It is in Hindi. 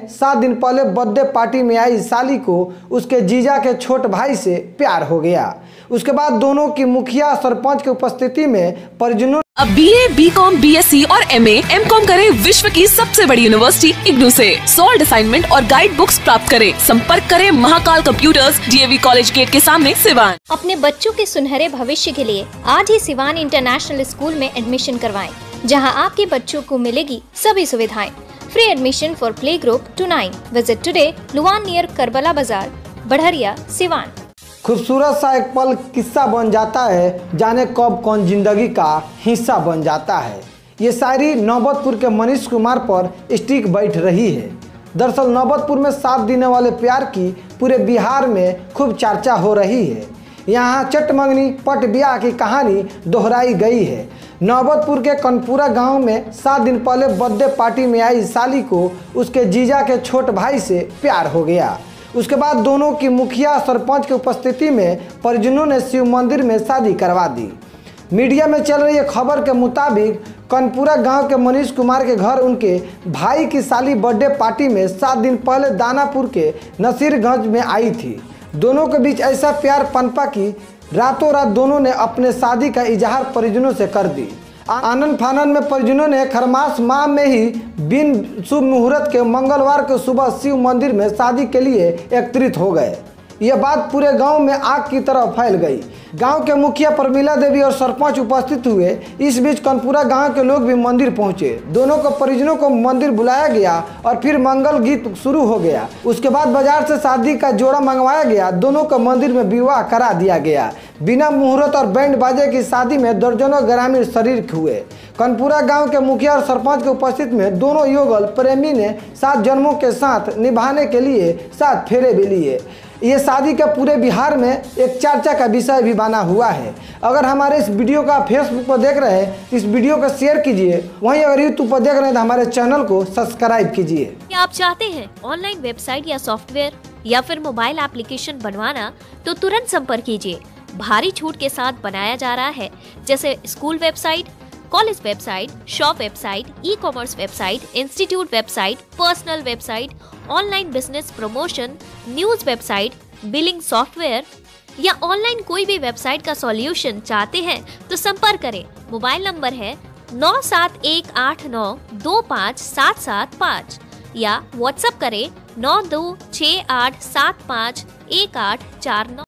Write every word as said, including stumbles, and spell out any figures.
सात दिन पहले बर्थडे पार्टी में आई साली को उसके जीजा के छोट भाई से प्यार हो गया। उसके बाद दोनों की मुखिया सरपंच की उपस्थिति में परिजनों अब B A, B com, B S C और एम ए, एम कॉम करें विश्व की सबसे बड़ी यूनिवर्सिटी इग्नू से। सॉल्ड असाइनमेंट और गाइड बुक्स प्राप्त करें। संपर्क करें Mahakal computers, D A V college gate के सामने, सिवान। अपने बच्चों के सुनहरे भविष्य के लिए आज ही सिवान इंटरनेशनल स्कूल में एडमिशन करवाएं, जहां आपके बच्चों को मिलेगी सभी सुविधाएं। Free admission for play group to nine. Visit today Luwan near Karbala बाजार, बढ़रिया, सिवान। खूबसूरत सा एक पल किस्सा बन जाता है, जाने कब कौन जिंदगी का हिस्सा बन जाता है। ये शायरी नौबतपुर के मनीष कुमार पर स्टिक बैठ रही है। दरअसल नौबतपुर में सात दिन वाले प्यार की पूरे बिहार में खूब चर्चा हो रही है। यहाँ चटमंगनी पट ब्याह की कहानी दोहराई गई है। नौबतपुर के कनपुरा गांव में सात दिन पहले बर्थडे पार्टी में आई साली को उसके जीजा के छोट भाई से प्यार हो गया। उसके बाद दोनों की मुखिया सरपंच की उपस्थिति में परिजनों ने शिव मंदिर में शादी करवा दी। मीडिया में चल रही खबर के मुताबिक कनपुरा गांव के मनीष कुमार के घर उनके भाई की साली बर्थडे पार्टी में सात दिन पहले दानापुर के नसीरगंज में आई थी। दोनों के बीच ऐसा प्यार पनपा कि रातों रात दोनों ने अपने शादी का इजहार परिजनों से कर दी। आनंद फानन में परिजनों ने खरमास माह में ही बिन शुभ मुहूर्त के मंगलवार को सुबह शिव मंदिर में शादी के लिए एकत्रित हो गए। यह बात पूरे गांव में आग की तरह फैल गई। गांव के मुखिया प्रमिला देवी और सरपंच उपस्थित हुए। इस बीच कनपुरा गांव के लोग भी मंदिर पहुंचे। दोनों को परिजनों को मंदिर बुलाया गया और फिर मंगल गीत शुरू हो गया। उसके बाद बाजार से शादी का जोड़ा मंगवाया गया। दोनों को मंदिर में विवाह करा दिया गया। बिना मुहूर्त और बैंड बाजे की शादी में दर्जनों ग्रामीण शरीक हुए। कनपुरा गांव के मुखिया और सरपंच के उपस्थित में दोनों युगल प्रेमी ने सात जन्मों के साथ निभाने के लिए सात फेरे भी लिए। ये शादी का पूरे बिहार में एक चर्चा का विषय भी बना हुआ है। अगर हमारे इस वीडियो का फेसबुक पर देख रहे हैं तो इस वीडियो को शेयर कीजिए। वहीं अगर यूट्यूब पर देख रहे हैं तो हमारे चैनल को सब्सक्राइब कीजिए। क्या आप चाहते हैं ऑनलाइन वेबसाइट या सॉफ्टवेयर या फिर मोबाइल एप्लीकेशन बनवाना, तो तुरंत संपर्क कीजिए। भारी छूट के साथ बनाया जा रहा है, जैसे school website, college website, shop website, e commerce website, institute website, personal website, online business promotion, news website, billing software या ऑनलाइन कोई भी वेबसाइट का सॉल्यूशन चाहते हैं तो संपर्क करें। मोबाइल नंबर है नौ सात एक आठ नौ दो पाँच सात सात पाँच या व्हाट्सएप करें नौ दो छः आठ सात पाँच एक आठ चार नौ।